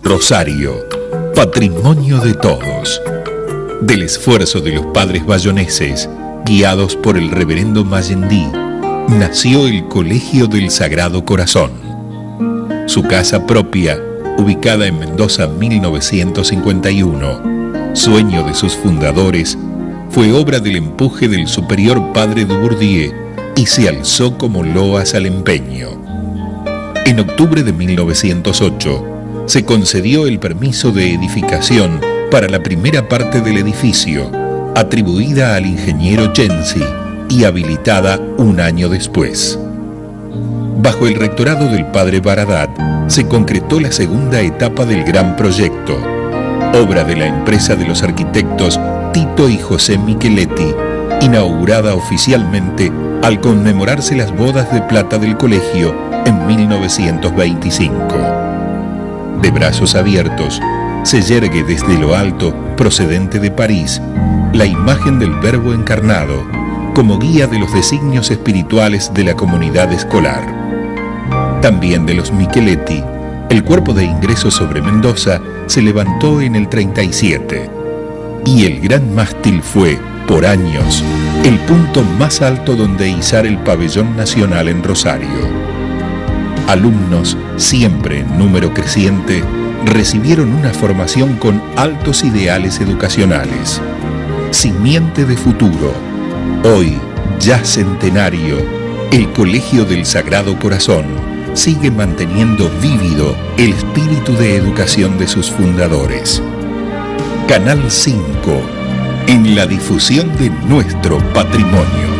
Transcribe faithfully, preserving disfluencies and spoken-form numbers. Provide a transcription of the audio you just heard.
Rosario, patrimonio de todos. Del esfuerzo de los padres bayoneses, guiados por el reverendo Mayendí, nació el Colegio del Sagrado Corazón. Su casa propia, ubicada en Mendoza mil novecientos cincuenta y uno, sueño de sus fundadores, fue obra del empuje del superior padre Dubourdieu y se alzó como loas al empeño. En octubre de mil novecientos ocho, se concedió el permiso de edificación para la primera parte del edificio, atribuida al ingeniero Gensi y habilitada un año después. Bajo el rectorado del padre Baradat, se concretó la segunda etapa del gran proyecto, obra de la empresa de los arquitectos Tito y José Micheletti, inaugurada oficialmente al conmemorarse las bodas de plata del colegio en mil novecientos veinticinco. De brazos abiertos, se yergue desde lo alto, procedente de París, la imagen del Verbo encarnado, como guía de los designios espirituales de la comunidad escolar. También de los Micheletti, el cuerpo de ingreso sobre Mendoza se levantó en el treinta y siete, y el gran mástil fue, por años, el punto más alto donde izar el pabellón nacional en Rosario. Alumnos, siempre en número creciente, recibieron una formación con altos ideales educacionales. Simiente de futuro, hoy, ya centenario, el Colegio del Sagrado Corazón sigue manteniendo vívido el espíritu de educación de sus fundadores. Canal cinco, en la difusión de nuestro patrimonio.